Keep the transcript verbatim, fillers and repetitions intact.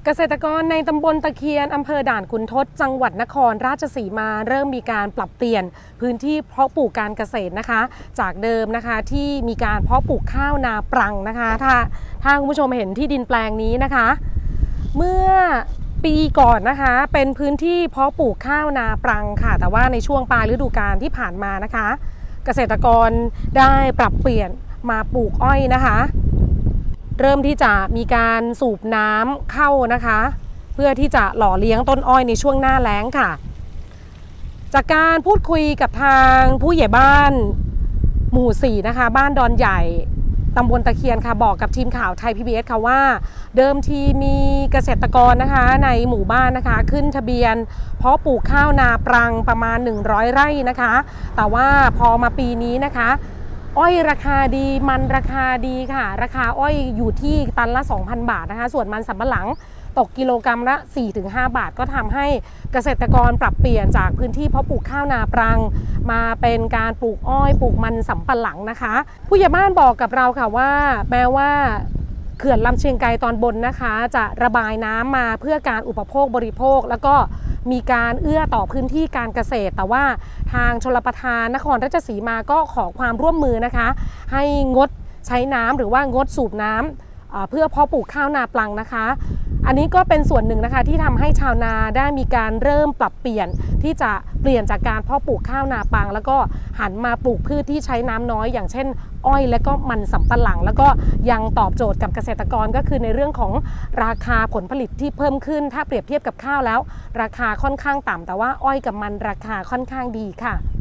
เกษตรกรในตำบลตะเคียนอำเภอด่านขุนทดจังหวัดนครราชสีมาเริ่มมีการปรับเปลี่ยนพื้นที่เพาะปลูกการเกษตรนะคะจากเดิมนะคะที่มีการเพาะปลูกข้าวนาปรังนะคะถ้าถ้าคุณผู้ชมเห็นที่ดินแปลงนี้นะคะเมื่อปีก่อนนะคะเป็นพื้นที่เพาะปลูกข้าวนาปรังค่ะแต่ว่าในช่วงปลายฤดูกาลที่ผ่านมานะคะเกษตรกรได้ปรับเปลี่ยนมาปลูกอ้อยนะคะเริ่มที่จะมีการสูบน้ำเข้านะคะเพื่อที่จะหล่อเลี้ยงต้นอ้อยในช่วงหน้าแล้งค่ะจากการพูดคุยกับทางผู้ใหญ่บ้านหมู่สี่นะคะบ้านดอนใหญ่ตำบลตะเคียนค่ะบอกกับทีมข่าวไทย พี บี เอส ค่ะว่าเดิมทีมีเกษตรกรนะคะในหมู่บ้านนะคะขึ้นทะเบียนเพาะปลูกข้าวนาปรังประมาณหนึ่งร้อยไร่นะคะแต่ว่าพอมาปีนี้นะคะอ้อยราคาดีมันราคาดีค่ะราคาอ้อยอยู่ที่ตันละ สองพัน บาทนะคะส่วนมันสำปะหลังตกกิโลกรัมละ สี่ถึงห้า บาทก็ทำให้เกษตรกรปรับเปลี่ยนจากพื้นที่เพาะปลูกข้าวนาปรังมาเป็นการปลูกอ้อยปลูกมันสำปะหลังนะคะผู้ใหญ่บ้านบอกกับเราค่ะว่าแม้ว่าเขื่อนลำเชียงไกรตอนบนนะคะจะระบายน้ำมาเพื่อการอุปโภคบริโภคแล้วก็มีการเอื้อต่อพื้นที่การเกษตรแต่ว่าทางชลประทานนครราชสีมาก็ขอความร่วมมือนะคะให้งดใช้น้ำหรือว่างดสูบน้ำเพื่อเพาะปลูกข้าวนาปรังนะคะอันนี้ก็เป็นส่วนหนึ่งนะคะที่ทำให้ชาวนาได้มีการเริ่มปรับเปลี่ยนที่จะเปลี่ยนจากการเพาะปลูกข้าวนาปรังแล้วก็หันมาปลูกพืชที่ใช้น้ำน้อยอย่างเช่นอ้อยและก็มันสำปะหลังแล้วก็ยังตอบโจทย์กับเกษตรกรก็คือในเรื่องของราคาผลผลิตที่เพิ่มขึ้นถ้าเปรียบเทียบกับข้าวแล้วราคาค่อนข้างต่ำแต่ว่าอ้อยกับมันราคาค่อนข้างดีค่ะ